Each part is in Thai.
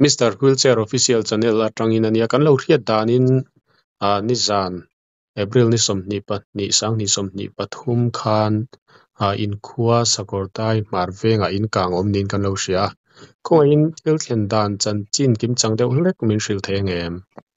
Mr. Wheelchair Official Channel atangin ania kan lo riat danin ni zan April ni som ni pat ni sang ni som ni pathum khan in khuwa sakortai marvenga in kang om nin kan lo ria ko in thil thlen dan chan chin kim chang deuh hlek min hril thengem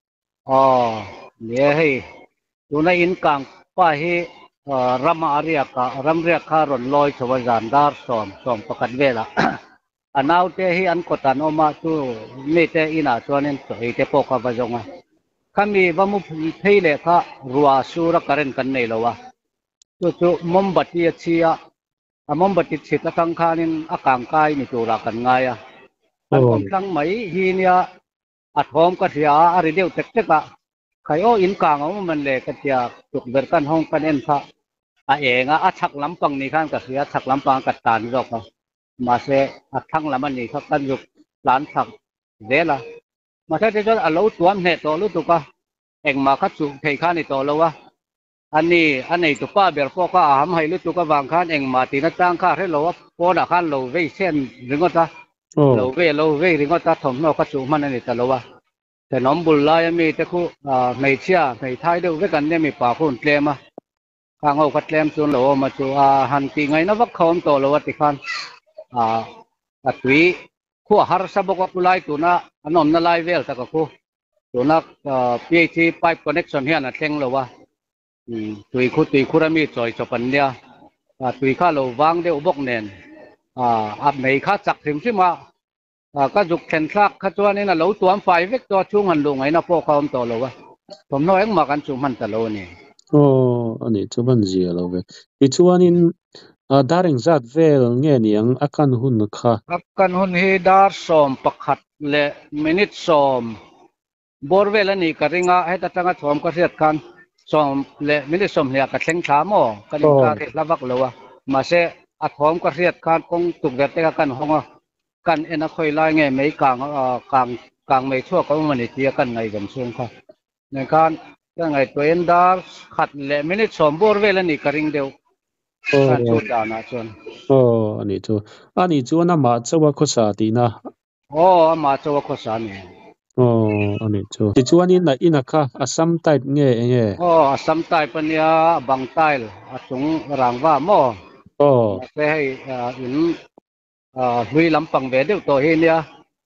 เนี่ยให้ตัวนั้นอินกังป้าให้รำอารียกรำเรียกข้ารอนลอยชวจานดาร์สอมประกันเวลาอันเอาเตให้อันกตันออกมาตัวไม่เตอินาตัวนั้นตัวเตปอกกับจงอ่ะข้ามีว่ามุให้เล็กข้ารัวสูรการเงินกันในละวะตัวมุมบัติเชียมุมบัติเชียตั้งข้านินอากางกายนี่ตัวรักกันง่ายอ่ะอันผมตั้งไม่ฮีเนี่ยอัดหอมก็เสียอะไรเดียวเต็กๆอ่ะใครโอ้อินกางเอามันเลยก็จะจุกเบิร์กันห้องกันเอ็นพระเองอ่ะชักลำปังนี่ข้างก็เสียชักลำปังกัดตานรอกมาเสอัดทั้งลำมันนี่เขากันยุกหลานทักเดล่ะมาเสที่จะเอาตัวมันเหตุตัวรู้ตัวก็เองมาคัดสุเทข้านี่ตัวแล้ววะอันนี้ตัวป้าเบียร์พวกก็อาหารให้รู้ตัวก็วางข้านเองมาตีนัดจ้างข้าให้เราว่าพอดข้านเราเว้ยเส้นหรือก็จะเราเว้ยหรือก็จะถมเราคัดสุมันนี่แต่เราว่าแต่น้องบุญลายมีแต่คู่ในเชียในไทยเดียวกันเนี่ยมีป่าคนเตรียมข้างเอาคัดเตรียมส่วนเรามาจูหันตีไงนะวักเขาตัวเราติคันตุยคู่หาร์สบกกุไลตัวน่ะอันนั้นน่ะไลเวลตะคู่ตัวน่ะPHT pipe connectionเฮียน่ะเท่งเราว่าตุยรามีจอยจบปัญญาตุยข้าเราวางเดียวบกเนนอับไหนข้าจักถึงที่มาก็จุกแขนซักข้าตัวนี้น่ะเราตัวไฟเวกตัวช่วงหันลงไงนะพวกเขาตัวเราว่าผมน้อยมากันช่วงมันตะโลนี่อันนี้จุบันเจียเราเว้ยที่ชวนinดาริงจัดเวลเงี้ยนี่ยังอาการหุ่นค่ะอาการหุ่นเฮดาร์สอมปักขัดเละมินิทสอมบอร์เวลนี่กระริงอ่ะให้ตัดตั้งสอมก็เสียกันสอมเละมินิสอมเนี่ยกระเชงช้าม่อกระดิ่งกาเกลับวักเลยวะมาเสอัดหอมก็เสียกันคงตุกเด็ดแต่กันห้องกันเอ็นคอยไล่เงี้ยไม่กลางไม่ชั่วก็มันเทียกันไงกันช่วงค่ะในการยังไงตัวเอ็นดาร์ขัดเละมินิสอมบอร์เวลนี่กระริงเดียวการชุดดานะชวนอันนี้ชวนน่ะมาจะว่าข้อสาดีนะมาจะว่าข้อสานี่อันนี้ชวนที่ชวนนี่นะอินักค่ะอัสสัมไตป์เงี้ยอัสสัมไตป์ปัญญาบางไตล์จงรางว่าหม้อไปให้อินลุยลำปังเวเดียวตัวเฮีย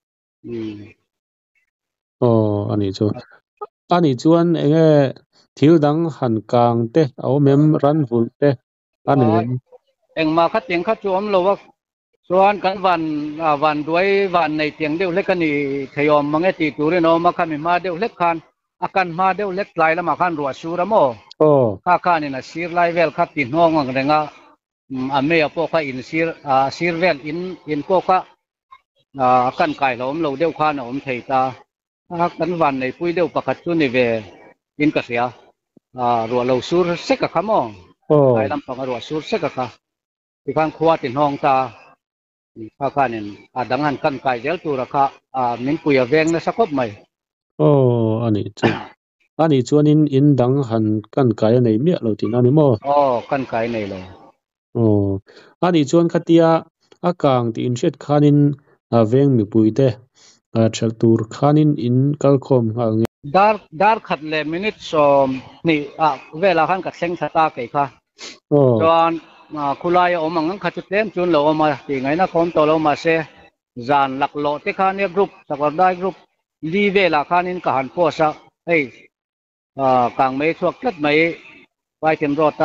อันนี้ชวนทิวดังหันกลางเตะเอาเมมรันหุ่นเตะอันนี้เอ็งมาคัดเตียงคัดจวมเราว่าส่วนกันวันด้วยวันในเตียงเดียวเล็กกันนี่ขยอมมังเอตีตัวเรนอมาคันมาเดียวเล็กคันอาการมาเดียวเล็กไกลแล้วมาคันรัวชูระโมข้านี่นะซีร์ไลเวลคัดติดห้องงังเรงะเมียพวกข้าอินซีร์เวลอินพวกข้ากันไก่เราเราเดียวข้านะเทตากันวันในปุ้ยเดียวประคัดจุนี่เวอินกษยารัวเราสูร์เสกขโมไก่ลำปังรัวสูร์เสกข้าที่ข้างขวาติดห้องตาข้านี่ดังนั้นกันไก่เจลตัวราคามินปุยเวงนะสักคบไหมอันนี้ชวนอินดังหันกันไก่ในเมียเราที่นั่นนี่มั้งกันไก่ในเราอันนี้ชวนขัดยาอากางที่อินเช็ดขานินเวงมีปุยเตะเชลตูร์ขานินอินกัลคอมดาร์ขัดเลยมินิทสมนี่เวลาขันกัดเซ็งสตาเกย์ค่ะจวนคุลายอมังขัดจุดเล่มจุนเราอมาตีไงนะคนตัวเรามาเสจานหลักโลที่ขานี่กรุ๊ปสักวันได้กรุ๊ปลีเวลาขานินกับหันโพสะเฮ้ยกลางไม่ช่วงกัดไม่ไปถึงรถ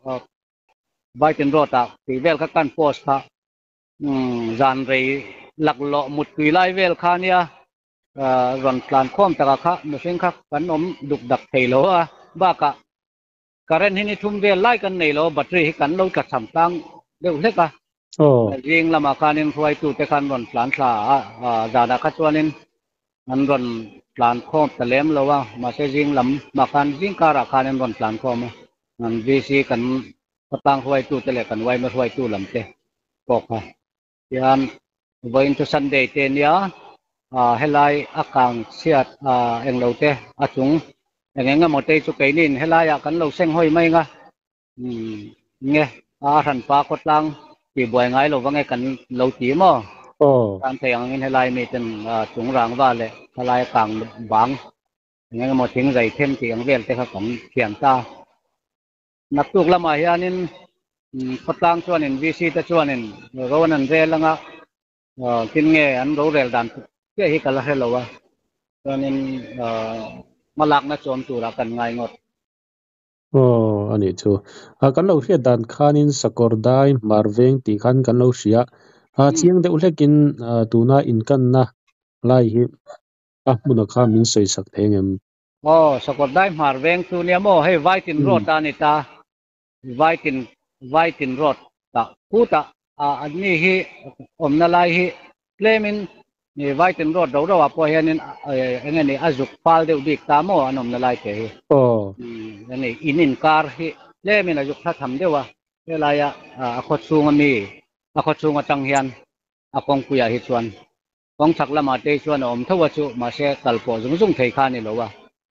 ตีเวลกันโพสค่ะจานเรย์หลักโลมุดตีไลเวลขานี่รันพลานข้อมตะกะมุสิงค่ะกันอมดุกดักเทโลบ้ากะการเห็นทุ่มเวลไล่กันในโลบัตรให้กันเรากัดสัมตังเดี๋ยวเล็กอะยิงละมาการนินรวยตูเตกันรันพลานสาจาดาคัจวนินมันรันพลานข้อมตะเล็มเราว่ามาเสยิงลำมาการยิงการาการนินรันพลานข้อมมันวีซีกันตังรวยตูเตเล็กันไว้มารวยตูลำเตะปอกค่ะยันวันทุสันเดย์เตนียเฮลัยอากางเสียดเอ็งเราเตะจุงเอ็งงั้นหมดเตะจุกไก่นินเฮลัยกันเราเซ็งห้อยไม่งะเงี้ยรันปากดลังปีบวยไงเราว่าไงกันเราตีมั้งการเทียงอินให้ลายมีเป็นจุงรางว่าเลยลายกลางบางงั้นหมดทิ้งใจเทมเทียงเวียนแต่เขาของเทียนตานักตุกละมาเฮียนินพัดตังชวนนินวีซีตะชวนนินเราวันนั้นเรียนแล้วก็กินเงี้ยอันเราเรียนดันเจ้าฮิกาลาเฮลวะชวนนินมาลักนักชวนตัวกันง่ายงดอันนี้ชัวกันเราเรียนดันขานินสกอร์ได้มาร์เวงตีขันกันเราเสียเชียงเด็กอุเลกินตัวน่าอินกันนะไล่ฮิมุนค่ามินใส่สักเทงสกอร์ได้มาร์เวงตัวเนี้ยโม่ให้ไว้ตินรถตานิตาไว้ตินรถตาพูดอันนี้ฮินาลายฮิเคลมินนี่ไว้ตินรถเราว่าพอเห็นนี่นี่อาจุกฟาลเดียวดิกตามโม่อันนาลายเตะฮินี่อินคาร์ฮิเคลมินอาจุกถ้าทำเดียวว่าเวลาขดสูงมีขดสูงจังเฮียนกองกุยาฮิชวนกองชักละมาเตชวนทว่าจูมาเชตัลโพจุงเทขานี่หรอวะ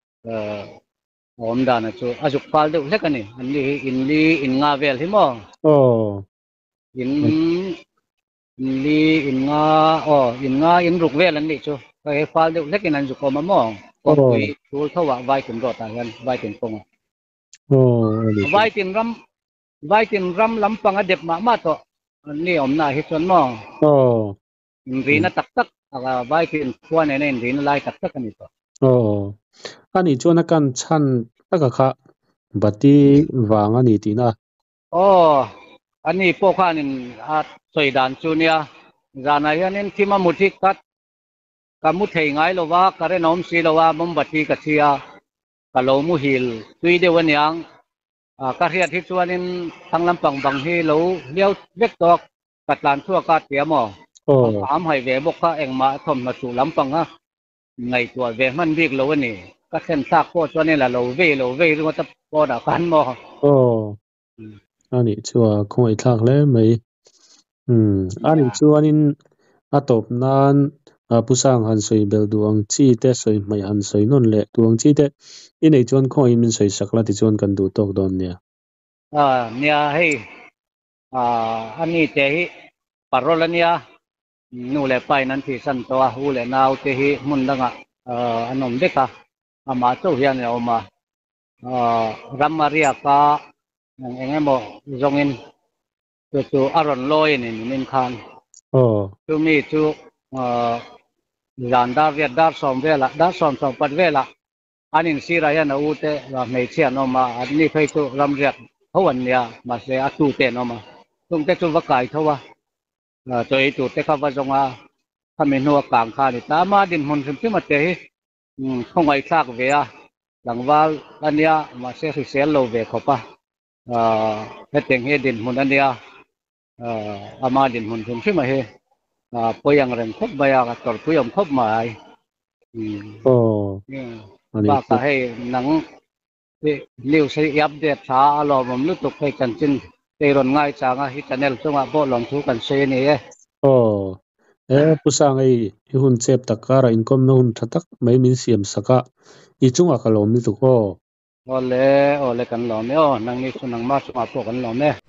ดานะจูอาจุกฟาลเดียวเล็กนี่อันนี้อินงาเวลฮิโมอินงาอินรุกเวลันนี่ชูก็ให้ฟาลเดียวเล็กนันจุกมาโม่ก็คุยชูเท่าว่าไว้ถึงรถกันไว้ถึงปงไว้ถึงรำลำปังอเด็บมาต่อนี่น่าฮิตชวนโม่รีน่าตักไว้ถึงขั้วในนี้รีน่าไล่ตักกันนี่ต่ออันนี้ชวนกันชันตักค่ะบัดดี้วางอันนี้ตีน่ะอันนี้พวกข้านินสวยดานจูเนียจานายันที่มามุทิกัดกามุเทงไงโลว่าการะน้อมสีโลว่ามุมบัติกัจเชียกาโลมุฮิลตุยเดวันยังการเรียนที่ชวนินทั้งลำปังบังฮิโลเลี้ยวเล็กตอกกัดลานทั่วกาเตียมถามให้เวบกข้าเองมาทมมาสู่ลำปังฮะไงตัวเวมันวิ่งโลวันนี้ก็เส้นซากโคชวนี่แหละโลเวหรือว่าจะปอดกันมอันนี้ชัวคงไอ้ทักเลยไหมอันนี้ชัวนินตบนานผู้สร้างหันสวยเบลดวงจีเตสวยไม่หันสวยนนเละดวงจีเตอินไอจวนคงอินสวยสักละที่จวนกันดูตกโดนเนี่ยเนี่ยให้อันนี้เตหิปารโลเนี่ยนูเลไปนั้นที่สันตัวหูเลนาวเตหิมุนดังอันนมเด็กมาโจเฮียนเนี่ยออกมารัมมาเรียกาอย่างเงี้ยบอกจงอินจูอารอนลอยนี่นินคานจูมีจูจานดาร์เวียดาร์สอมเวล่าดาร์สอมปัดเวล่าอันนี้สิรายนะอูเตไม่เชื่อนอมาอันนี้ไปจูรัมเรียกเขาวันเนี้ยมาเสียตูเตนอมาตรงเตจูวักไก่เขาว่าตัวไอตูเตเขาว่าจงถ้าไม่นัวกลางคานี่ตามาดินหุ่นสิมที่มาเตะคงไอ้ซากเวียหลังว่าอันเนี้ยมาเสียเสียโลเวเขาปะเฮ็ดเฮดินหุ่นอันเดียอามาดินหุ่นถึงใช่ไหมเฮพยังเร่งคบใบยาตอดพยมคบหมายว่าก็ให้หนังนิวใช้ยับเด็ดช้าอารมณ์มันลุกตกให้กันจินเตรนง่ายจังฮิตเนลจังว่าบ่ลองทุกันเซนี่ผู้สร้างไอ้หุ่นเจ็บตะการอินคอมนู่นทักไม่มีเสียมสักอีจุงอากาลมนี่ตุกโอเล่กันหล่อเนี่ยนังนี่สุนังมาสุมาพวกกันหล่อเนี่ย